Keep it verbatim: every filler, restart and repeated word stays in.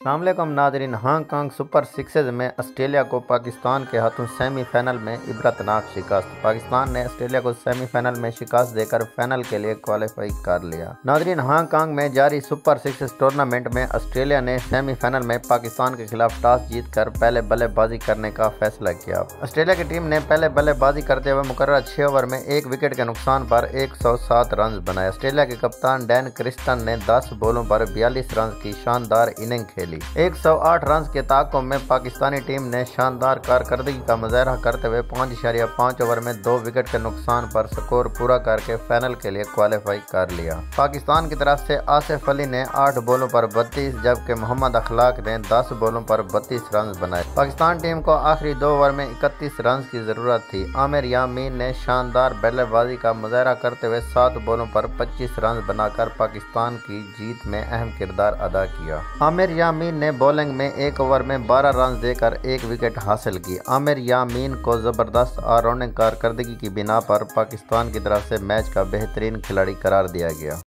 السلام علیکم ناظرین، ہانگ کانگ سپر سکسز میں آسٹریلیا کو پاکستان کے ہاتھوں سیمی فائنل میں عبرتناک شکست۔ پاکستان نے آسٹریلیا کو سیمی فائنل میں شکست دے کر فائنل کے لیے کوالیفائی کر لیا۔ ناظرین، ہانگ کانگ میں جاری سپر سکسز ٹورنامنٹ میں آسٹریلیا نے سیمی فائنل میں پاکستان کے خلاف ٹاس جیت کر پہلے بلے بازی کرنے کا فیصلہ کیا۔ آسٹریلیا کی ٹیم نے پہلے بلے بازی کرتے ہوئے مقررہ چھ اوور میں ایک وکٹ کے نقصان پر ایک سو سات رنز بنائے۔ آسٹریلیا کے کپتان ڈین کرسٹن نے دس بولوں پر بیالیس رنز کی شاندار اننگ کھیلی۔ ایک سو آٹھ رنز کے تعاقب میں پاکستانی ٹیم نے شاندار کارکردگی کا مظاہرہ کرتے ہوئے پانچ اشاریہ پانچ اوور میں دو وکٹ کے نقصان پر سکور پورا کر کے فائنل کے لیے کوالیفائی کر لیا۔ پاکستان کی طرف سے آصف علی نے آٹھ بولوں پر بتیس جبکہ محمد اخلاق نے دس بولوں پر بتیس رنز بنائے۔ پاکستان ٹیم کو آخری دو اوور میں اکتیس رنز کی ضرورت تھی۔ عامر یامین نے شاندار بلے بازی کا مظاہرہ کرتے ہوئے سات بولوں پر پچیس رنز بنا کر پاکستان کی جیت میں اہم کردار ادا کیا۔ عامر یامین نے بولنگ میں ایک اوور میں بارہ رنز دے کر ایک وکٹ حاصل کی۔ عامر یامین کو زبردست آل راؤنڈنگ کارکردگی کی بنا پر پاکستان کی طرف سے میچ کا بہترین کھلاڑی قرار دیا گیا۔